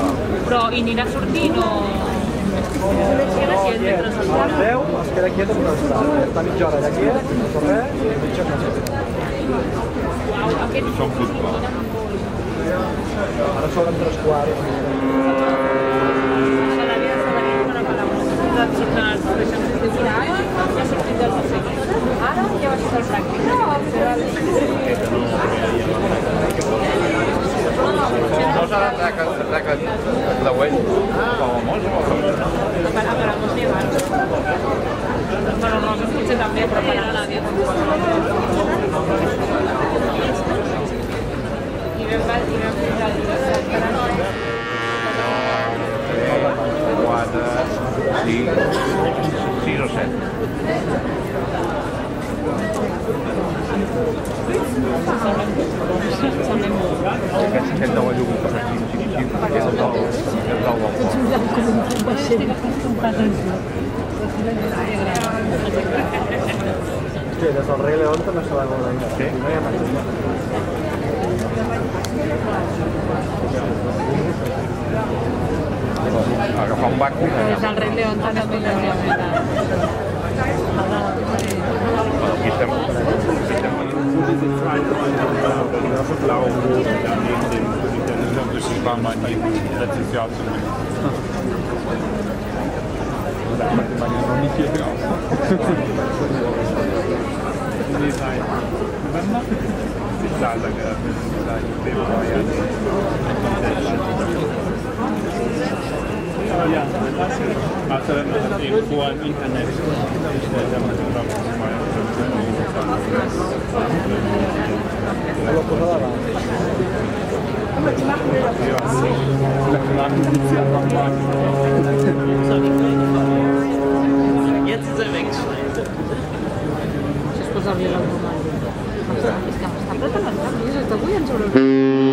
Però i anirà sortint o... Es queda quiet mentre s'està? A les 10 es queda quiet amb està mitja hora allà quiet, no fa res, i mitja hora no fa Uau, aquest... Són futbol. Ara són 3:15. A la vida s'ha de dir una paraula. Surten els professionals de dir, ara ja ha sortit del procés. Ara ja va ser el pràctic. No serà que creuell? Famós o famós? Però no sé abans. Però Roses potser també, però per anar a dir. I vam posar el dia per anar. 4, 5, 6 o 7. Aquest nou llum que fa xic, aquest és el del Sí, des del Rei León també se va veure ahir. Sí? No hi ha més. agafar un banc i Des del Rei León també la aquí estem. Dus een paar maanden dat is ja maar nog niet veel af. Die zijn november. Ja, ja, also irgendwo im Internet gestellt haben, glaube ich mal. Jetzt ist er weggeschneit. Si es posa a abrir l'automàtic. És que m'està apretant les cames, avui ens haurem...